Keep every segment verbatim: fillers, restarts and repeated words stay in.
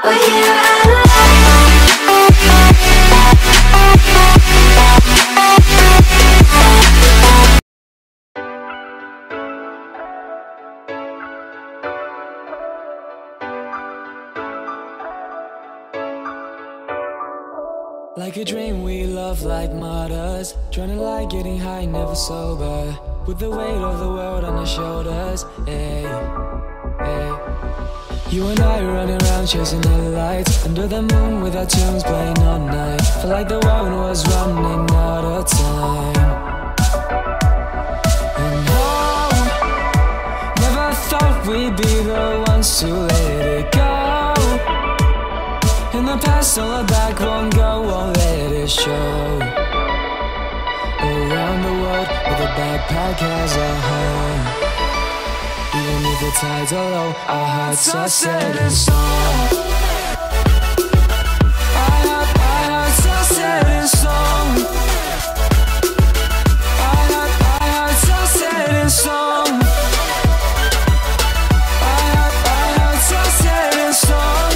we're here at last. Like a dream we love like martyrs, drowning like getting high, never sober, with the weight of the world on our shoulders. Hey, hey. You and I running around chasing the lights, under the moon with our tunes playing all night. Felt like the world was running out of time. And oh, never thought we'd be the ones to let it go. In the past, don't look back, won't go, won't let it show. Around the world with a backpack as a home. Even if the tides are low, our hearts are set in stone. Our, our hearts are set in stone. Our, our hearts are set in stone. Our, our hearts are set in stone.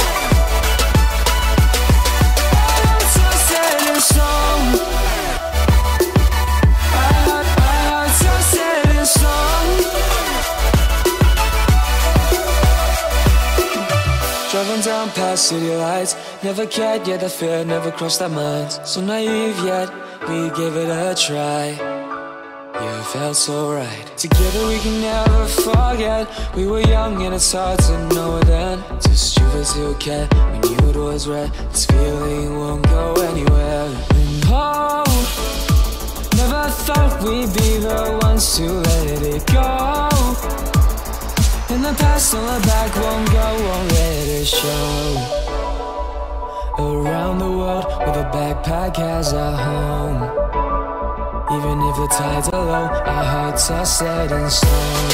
Driving down past city lights, never cared yet, the fear never crossed our minds. So naive yet, we gave it a try. Yeah, it felt so right. Together we can never forget. We were young and it's hard to know it then. Too stupid to care, we knew it was right. This feeling won't go anywhere. And oh, never thought we'd be the ones to let it go. In the past, don't look back, won't go, won't let it show. Around the world with a backpack as a home. Even if the tides are low, our hearts are set in stone.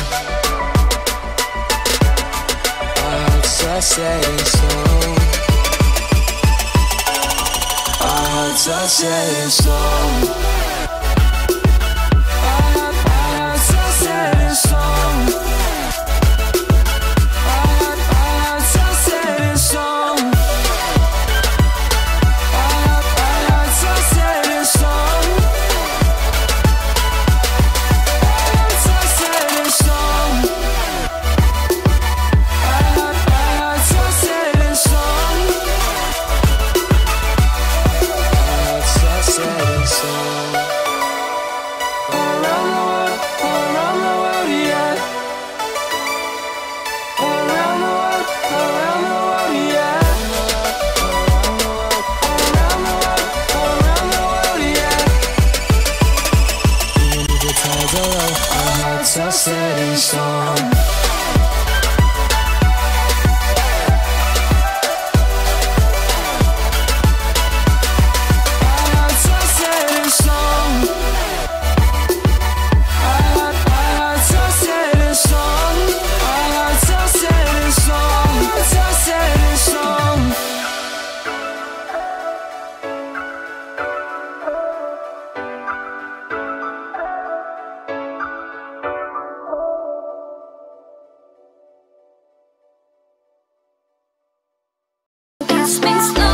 Our hearts are set in stone. Our hearts are set in stone. Our hearts are set in stone. Set in stone. Space.